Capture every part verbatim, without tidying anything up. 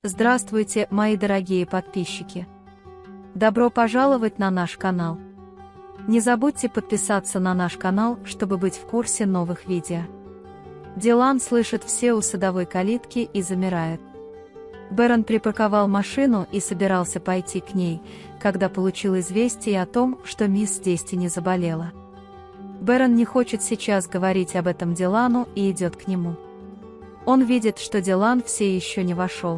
Здравствуйте, мои дорогие подписчики! Добро пожаловать на наш канал! Не забудьте подписаться на наш канал, чтобы быть в курсе новых видео. Дилан слышит все у садовой калитки и замирает. Бэрон припарковал машину и собирался пойти к ней, когда получил известие о том, что мисс Дестини заболела. Бэрон не хочет сейчас говорить об этом Дилану и идет к нему. Он видит, что Дилан все еще не вошел.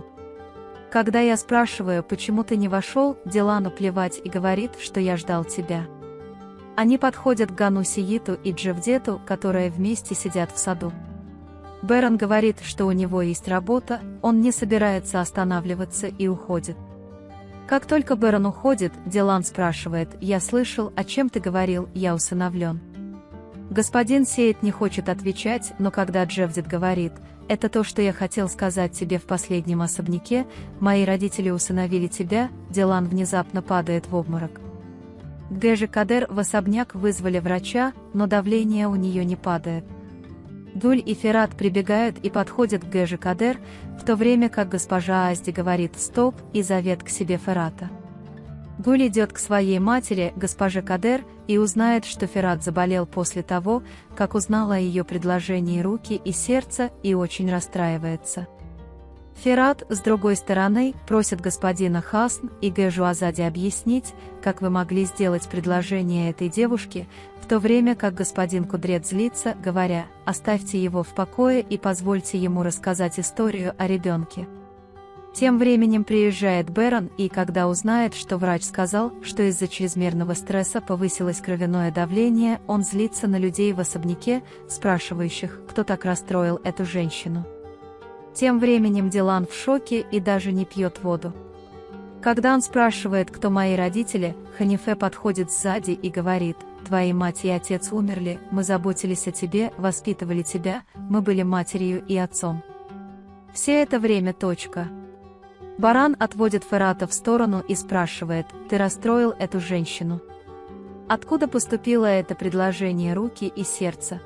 Когда я спрашиваю, почему ты не вошел, Дилану плевать и говорит, что я ждал тебя. Они подходят к Гану Сииту и Джевдету, которые вместе сидят в саду. Бэрон говорит, что у него есть работа, он не собирается останавливаться и уходит. Как только Бэрон уходит, Дилан спрашивает: «Я слышал, о чем ты говорил, я усыновлен». Господин Сиит не хочет отвечать, но когда Джевдет говорит: «Это то, что я хотел сказать тебе в последнем особняке, мои родители усыновили тебя», Дилан внезапно падает в обморок. Гэжи Кадер в особняк вызвали врача, но давление у нее не падает. Гуль и Ферат прибегают и подходят к Гэжи Кадер, в то время как госпожа Азди говорит «стоп» и зовет к себе Ферата. Гуль идет к своей матери, госпоже Кадер, и узнает, что Ферат заболел после того, как узнала о ее предложении руки и сердца, и очень расстраивается. Ферат, с другой стороны, просит господина Хасн и Гэжу Азади объяснить, как вы могли сделать предложение этой девушке, в то время как господин Кудрет злится, говоря: «Оставьте его в покое и позвольте ему рассказать историю о ребенке». Тем временем приезжает Бэрон, и когда узнает, что врач сказал, что из-за чрезмерного стресса повысилось кровяное давление, он злится на людей в особняке, спрашивающих, кто так расстроил эту женщину. Тем временем Дилан в шоке и даже не пьет воду. Когда он спрашивает, кто мои родители, Ханифе подходит сзади и говорит: «Твои мать и отец умерли, мы заботились о тебе, воспитывали тебя, мы были матерью и отцом. Все это время точка». Баран отводит Ферата в сторону и спрашивает: «Ты расстроил эту женщину? Откуда поступило это предложение руки и сердца?»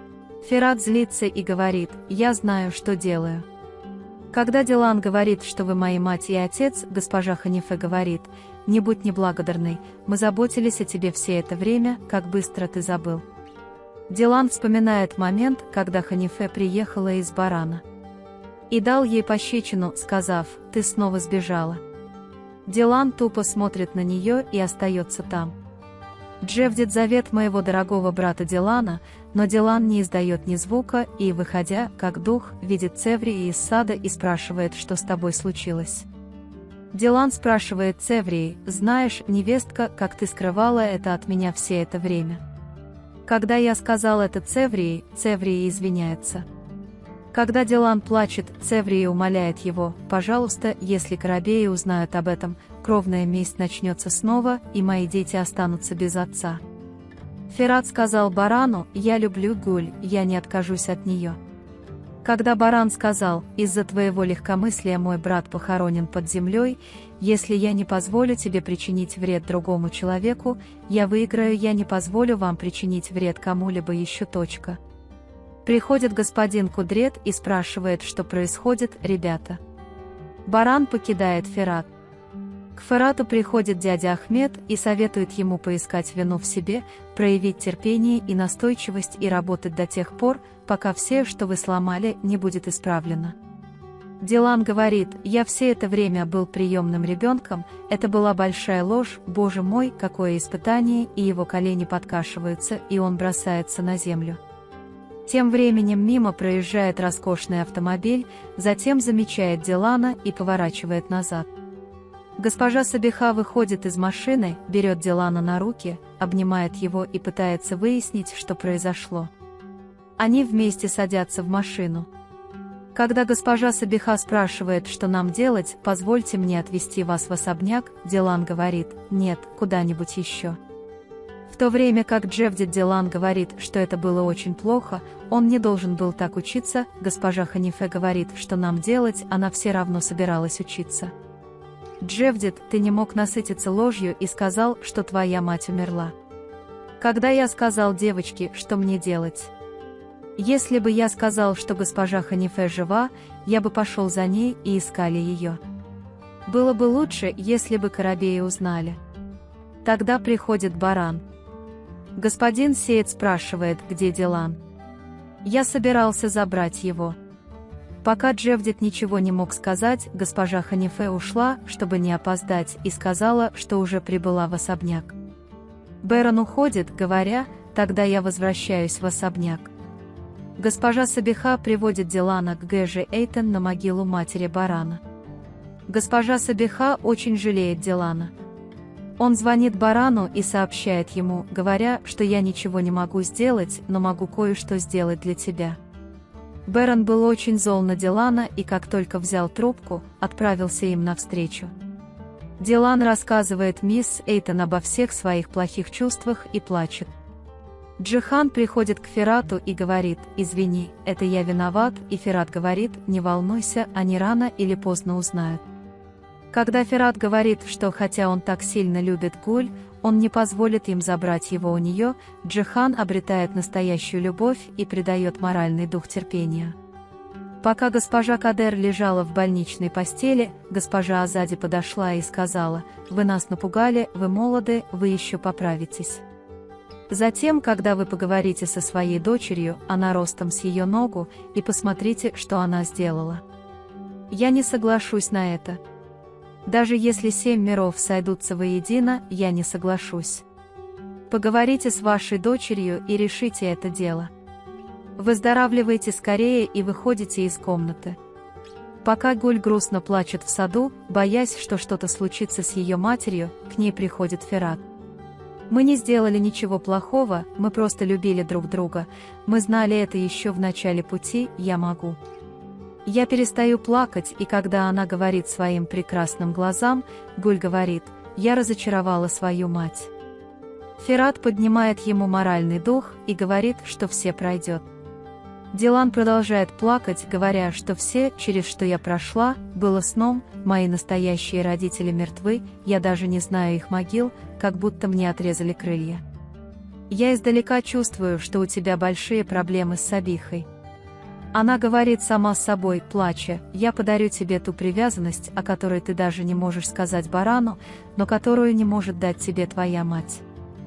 Ферат злится и говорит: «Я знаю, что делаю». Когда Дилан говорит, что вы мои мать и отец, госпожа Ханифе говорит: «Не будь неблагодарной, мы заботились о тебе все это время, как быстро ты забыл». Дилан вспоминает момент, когда Ханифе приехала из Барана и дал ей пощечину, сказав: «Ты снова сбежала». Дилан тупо смотрит на нее и остается там. Джевдет зовет моего дорогого брата Дилана, но Дилан не издает ни звука и, выходя, как дух, видит Цеврии из сада и спрашивает: «Что с тобой случилось?» Дилан спрашивает Цеврии: «Знаешь, невестка, как ты скрывала это от меня все это время?» Когда я сказал это Цеврии, Цеврии извиняется. Когда Дилан плачет, Цеврии умоляет его: «Пожалуйста, если корабеи узнают об этом, кровная месть начнется снова, и мои дети останутся без отца». Ферат сказал Барану: «Я люблю Гуль, я не откажусь от нее». Когда Баран сказал: «Из-за твоего легкомыслия мой брат похоронен под землей, если я не позволю тебе причинить вред другому человеку, я выиграю, я не позволю вам причинить вред кому-либо еще. Точка». Приходит господин Кудрет и спрашивает, что происходит, ребята. Баран покидает Ферат. К Ферату приходит дядя Ахмед и советует ему поискать вину в себе, проявить терпение и настойчивость и работать до тех пор, пока все, что вы сломали, не будет исправлено. Дилан говорит: «Я все это время был приемным ребенком, это была большая ложь, боже мой, какое испытание», и его колени подкашиваются, и он бросается на землю. Тем временем мимо проезжает роскошный автомобиль, затем замечает Дилана и поворачивает назад. Госпожа Сабиха выходит из машины, берет Дилана на руки, обнимает его и пытается выяснить, что произошло. Они вместе садятся в машину. Когда госпожа Сабиха спрашивает, что нам делать, «Позвольте мне отвезти вас в особняк», Дилан говорит: «Нет, куда-нибудь еще». В то время как Джевдет Дилан говорит, что это было очень плохо, он не должен был так учиться, госпожа Ханифе говорит, что нам делать, она все равно собиралась учиться. Джевдет, ты не мог насытиться ложью и сказал, что твоя мать умерла. Когда я сказал девочке, что мне делать? Если бы я сказал, что госпожа Ханифе жива, я бы пошел за ней и искали ее. Было бы лучше, если бы корабеи узнали. Тогда приходит баран. Господин Сейд спрашивает, где Дилан. Я собирался забрать его. Пока Джевдет ничего не мог сказать, госпожа Ханифе ушла, чтобы не опоздать, и сказала, что уже прибыла в особняк. Берон уходит, говоря, тогда я возвращаюсь в особняк. Госпожа Сабиха приводит Дилана к Гэжи Эйтон на могилу матери барана. Госпожа Сабиха очень жалеет Дилана. Он звонит барану и сообщает ему, говоря, что я ничего не могу сделать, но могу кое-что сделать для тебя. Берон был очень зол на Дилана и как только взял трубку, отправился им навстречу. Дилан рассказывает мисс Эйтон обо всех своих плохих чувствах и плачет. Джихан приходит к Ферату и говорит: «Извини, это я виноват», и Ферат говорит: «Не волнуйся, они рано или поздно узнают». Когда Ферат говорит, что хотя он так сильно любит Гуль, он не позволит им забрать его у нее, Джихан обретает настоящую любовь и придает моральный дух терпения. Пока госпожа Кадер лежала в больничной постели, госпожа Азади подошла и сказала: «Вы нас напугали, вы молоды, вы еще поправитесь. Затем, когда вы поговорите со своей дочерью, она ростом с ее ногу, и посмотрите, что она сделала». Я не соглашусь на это. Даже если семь миров сойдутся воедино, я не соглашусь. Поговорите с вашей дочерью и решите это дело. Выздоравливайте скорее и выходите из комнаты. Пока Гуль грустно плачет в саду, боясь, что что-то случится с ее матерью, к ней приходит Ферат. Мы не сделали ничего плохого, мы просто любили друг друга, мы знали это еще в начале пути, я могу. Я перестаю плакать, и когда она говорит своим прекрасным глазам, Гуль говорит: «Я разочаровала свою мать». Ферат поднимает ему моральный дух и говорит, что все пройдет. Дилан продолжает плакать, говоря, что все, через что я прошла, было сном, мои настоящие родители мертвы, я даже не знаю их могил, как будто мне отрезали крылья. Я издалека чувствую, что у тебя большие проблемы с Сабихой. Она говорит сама с собой, плача: «Я подарю тебе ту привязанность, о которой ты даже не можешь сказать барану, но которую не может дать тебе твоя мать.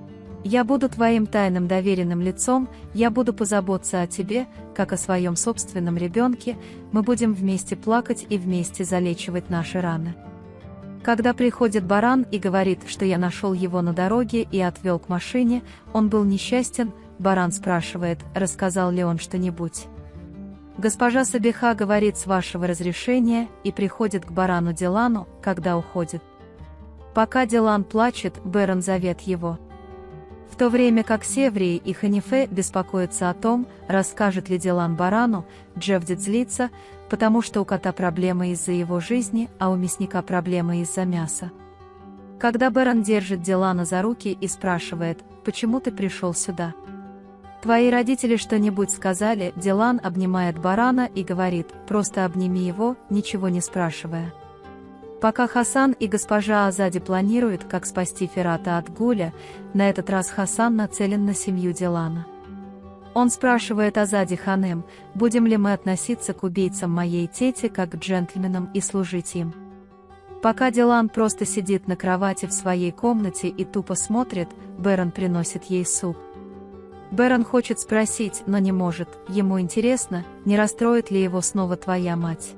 Я буду твоим тайным доверенным лицом, я буду позаботиться о тебе, как о своем собственном ребенке, мы будем вместе плакать и вместе залечивать наши раны». Когда приходит баран и говорит, что я нашел его на дороге и отвел к машине, он был несчастен, баран спрашивает, рассказал ли он что-нибудь. Госпожа Сабиха говорит с вашего разрешения и приходит к барану Дилану, когда уходит. Пока Дилан плачет, Берон зовет его. В то время как Севрии и Ханифе беспокоятся о том, расскажет ли Дилан барану, Джевдет злится, потому что у кота проблемы из-за его жизни, а у мясника проблемы из-за мяса. Когда Берон держит Дилана за руки и спрашивает: «Почему ты пришел сюда? Твои родители что-нибудь сказали?» Дилан обнимает барана и говорит: «Просто обними его, ничего не спрашивая». Пока Хасан и госпожа Азади планируют, как спасти Ферата от Гуля, на этот раз Хасан нацелен на семью Дилана. Он спрашивает Азади Ханем, будем ли мы относиться к убийцам моей тети как к джентльменам и служить им. Пока Дилан просто сидит на кровати в своей комнате и тупо смотрит, Берон приносит ей суп. Берон хочет спросить, но не может, ему интересно, не расстроит ли его снова твоя мать.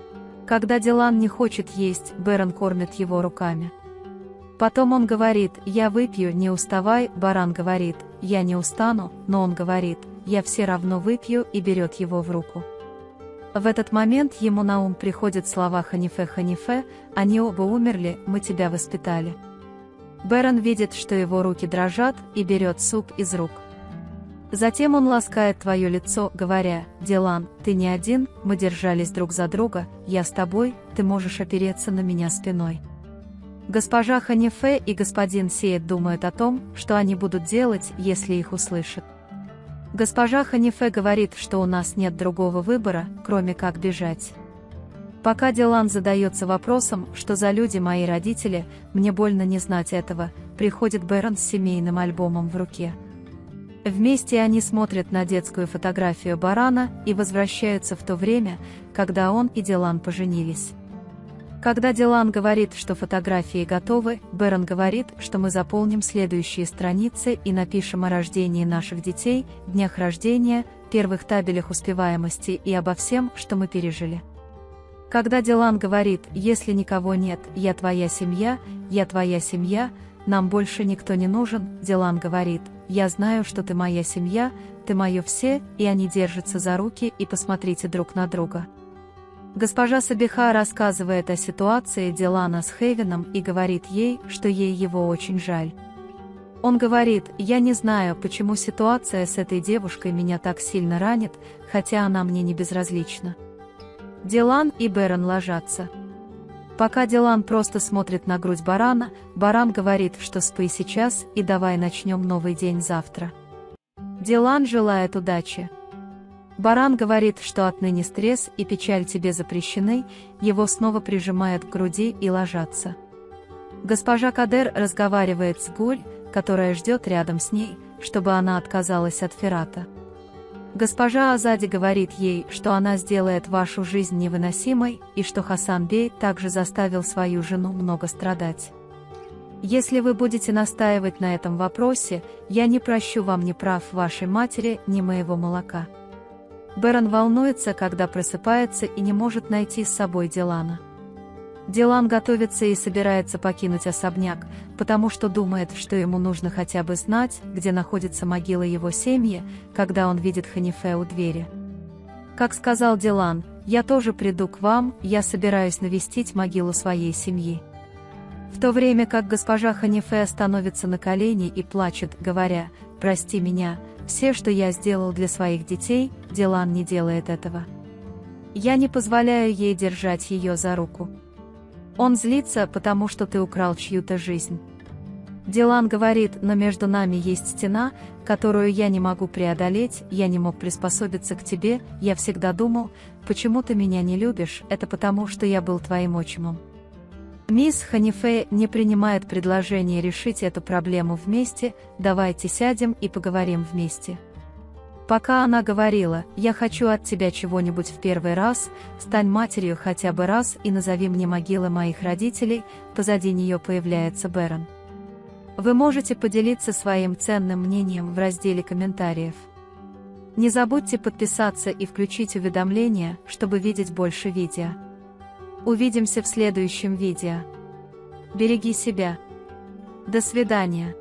Когда Дилан не хочет есть, Берон кормит его руками. Потом он говорит: «Я выпью, не уставай», баран говорит: «Я не устану», но он говорит: «Я все равно выпью», и берет его в руку. В этот момент ему на ум приходят слова Ханифе: «Ханифе, они оба умерли, мы тебя воспитали». Берон видит, что его руки дрожат, и берет суп из рук. Затем он ласкает твое лицо, говоря: «Дилан, ты не один, мы держались друг за друга, я с тобой, ты можешь опереться на меня спиной». Госпожа Ханифе и господин Сейд думают о том, что они будут делать, если их услышат. Госпожа Ханифе говорит, что у нас нет другого выбора, кроме как бежать. Пока Дилан задается вопросом, что за люди мои родители, мне больно не знать этого, приходит Берон с семейным альбомом в руке. Вместе они смотрят на детскую фотографию Барана и возвращаются в то время, когда он и Дилан поженились. Когда Дилан говорит, что фотографии готовы, Бэрон говорит, что мы заполним следующие страницы и напишем о рождении наших детей, днях рождения, первых табелях успеваемости и обо всем, что мы пережили. Когда Дилан говорит: «Если никого нет, я твоя семья, я твоя семья, нам больше никто не нужен», Дилан говорит: «Я знаю, что ты моя семья, ты мое все», и они держатся за руки и посмотрите друг на друга. Госпожа Сабиха рассказывает о ситуации Дилана с Хейвеном и говорит ей, что ей его очень жаль. Он говорит: «Я не знаю, почему ситуация с этой девушкой меня так сильно ранит, хотя она мне не безразлична». Дилан и Бэрон ложатся. Пока Дилан просто смотрит на грудь Барана, Баран говорит, что спи сейчас и давай начнем новый день завтра. Дилан желает удачи. Баран говорит, что отныне стресс и печаль тебе запрещены, его снова прижимают к груди и ложатся. Госпожа Кадер разговаривает с Гуль, которая ждет рядом с ней, чтобы она отказалась от Ферата. Госпожа Азади говорит ей, что она сделает вашу жизнь невыносимой, и что Хасан Бей также заставил свою жену много страдать. Если вы будете настаивать на этом вопросе, я не прощу вам ни прав вашей матери, ни моего молока. Бэрон волнуется, когда просыпается и не может найти с собой Дилана. Дилан готовится и собирается покинуть особняк, потому что думает, что ему нужно хотя бы знать, где находится могила его семьи, когда он видит Ханифе у двери. Как сказал Дилан: «Я тоже приду к вам, я собираюсь навестить могилу своей семьи». В то время как госпожа Ханифе становится на колени и плачет, говоря: «Прости меня, все, что я сделал для своих детей», Дилан не делает этого. Я не позволяю ей держать ее за руку. Он злится, потому что ты украл чью-то жизнь. Дилан говорит: «Но между нами есть стена, которую я не могу преодолеть, я не мог приспособиться к тебе, я всегда думал, почему ты меня не любишь, это потому, что я был твоим отчимом». Мисс Ханифе не принимает предложение решить эту проблему вместе, давайте сядем и поговорим вместе. Пока она говорила: «Я хочу от тебя чего-нибудь в первый раз, стань матерью хотя бы раз и назови мне могилы моих родителей», позади нее появляется Бэрон. Вы можете поделиться своим ценным мнением в разделе комментариев. Не забудьте подписаться и включить уведомления, чтобы видеть больше видео. Увидимся в следующем видео. Береги себя. До свидания.